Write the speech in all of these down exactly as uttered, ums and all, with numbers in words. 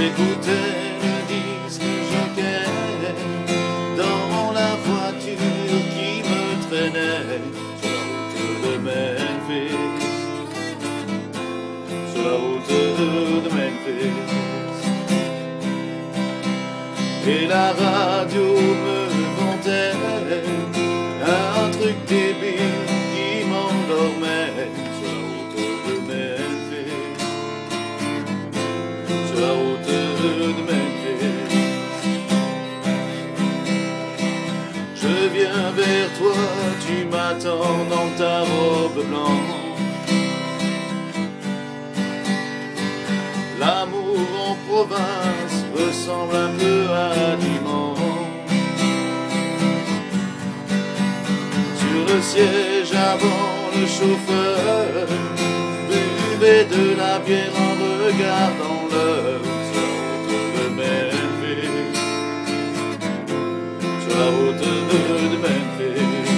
J'écoutais le disque jockey dans la voiture qui me traînait sur la route de Memphis, sur la route de Memphis. Et la radio me vantait un truc débile qui m'endormait sur la route de Memphis, sur la route de Memphis. Je viens vers toi, tu m'attends dans ta robe blanche. L'amour en province ressemble un peu à dimanche. Sur le siège avant, le chauffeur buvait de la bière en regardant l'heure sur la route de Memphis, sur la route de Memphis.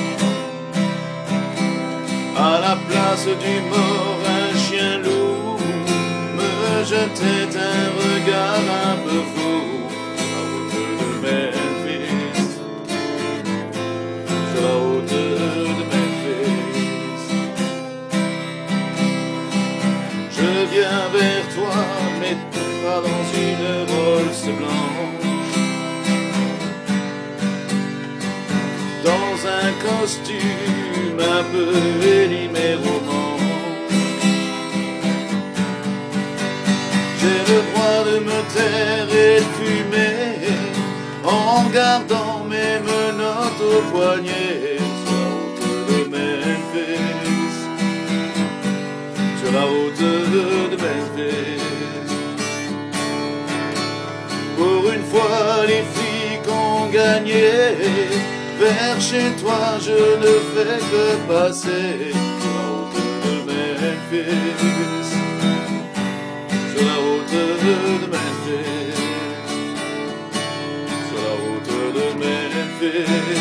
À la place du mort, un chien loup me jetait un regard un peu fou sur la route de Memphis, sur la route de Memphis. Je viens vers toi, mais pas dans une Rolls blanche, dans un costume un peu élimé roman. J'ai le droit de me taire et de fumer en gardant mes menottes au poignet sur la route de Memphis, sur la route de Memphis. Pour une fois les flics ont gagné, vers chez toi je ne fais que passer sur la route de Memphis, sur la route de Memphis, sur la route de Memphis.